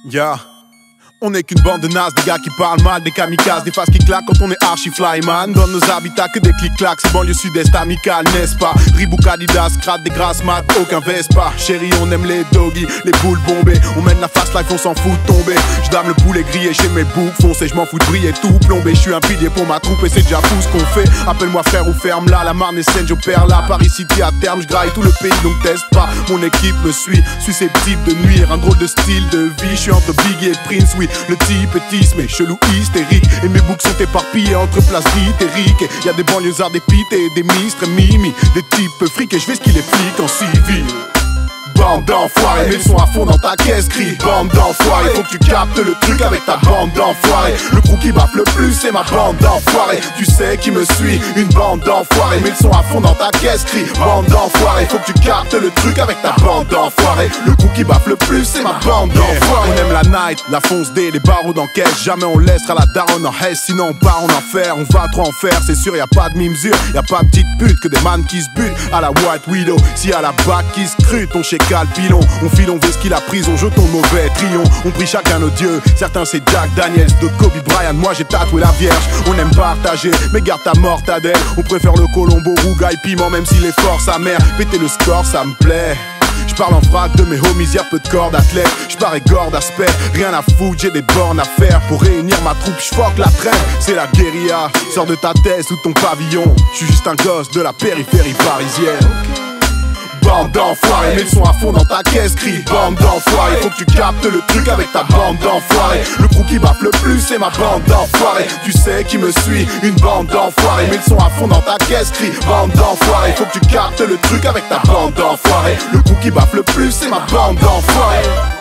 Yeah. On n'est qu'une bande de nazes, des gars qui parlent mal, des kamikazes, des faces qui claquent quand on est archi flyman. Dans nos habitats que des clics-clacs, c'est banlieue sud-est amicale, n'est-ce pas? Reebok, Adidas, crade, des grasses mat, aucun Vespa. Chérie, on aime les doggies, les boules bombées. On mène la fast life, on s'en fout de tomber. J'dame le poulet grillé chez mes boucs foncés, j'm'en fous de briller tout plombé. J'suis un pilier pour ma troupe et c'est déjà fou ce qu'on fait. Appelle-moi frère ou ferme là, la Marne et Seine, j'opère là. Paris City à terme, j'graille tout le pays donc teste pas. Mon équipe me suit, susceptible de nuire. Un drôle de style de vie, j'suis entre Biggie et Prince, oui. Le type est mais chelou hystérique. Et mes boucs sont éparpillés entre places d'Itérique. Et y'a des banlieusards, des pites et des mistres mimi. Des types fric et j'fais ce qu'il est flic en civil. Bande d'enfoirés, mets le son à fond dans ta caisse, crie bande d'enfoirés. Faut que tu captes le truc avec ta bande d'enfoirés. Le crew qui baffe le plus c'est ma bande d'enfoirés. Tu sais qui me suit, une bande d'enfoirés. Mets le son à fond dans ta caisse, crie bande d'enfoirés. Faut que tu captes le truc avec ta bande d'enfoirés. Le crew qui baffe le plus c'est ma bande d'enfoirés. On aime la night, la fonce D, les barreaux d'encaisse. Jamais on laissera la daronne en haisse, sinon on part en enfer. On va trop en faire, c'est sûr, y'a pas de mimesure, y'a pas de petite pute, que des man qui se butent à la White Widow. Si à la bac qui se crute, on chez Calpilon. On file, on ce qu'il a pris, on jetons le mauvais trion. On prie chacun nos dieux, certains c'est Jack Daniels, d'autres Kobe Bryant, moi j'ai tatoué la vierge. On aime partager, mais garde ta mortadelle. On préfère le Colombo, rougaille, piment, même s'il est fort sa mère. Péter le score, ça me plaît. J'parle en vrac de mes homies, y'a peu de cordes athlètes. J'parais gore d'aspect, rien à foutre, j'ai des bornes à faire. Pour réunir ma troupe, j'fuck la traîne. C'est la guérilla, sors de ta thèse ou ton pavillon. J'suis juste un gosse de la périphérie parisienne. Bande d'enfoirés, mets le son à fond dans ta caisse, crie bande d'enfoirés. Faut que tu captes le truc avec ta bande d'enfoirés. Le crew qui baffe le plus c'est ma bande d'enfoirés. Tu sais qui me suit, une bande d'enfoirés. Mets le son à fond dans ta caisse, crie bande d'enfoirés. Faut que tu captes le truc avec ta bande d'enfoirés. Le crew qui baffe le plus c'est ma bande d'enfoirés.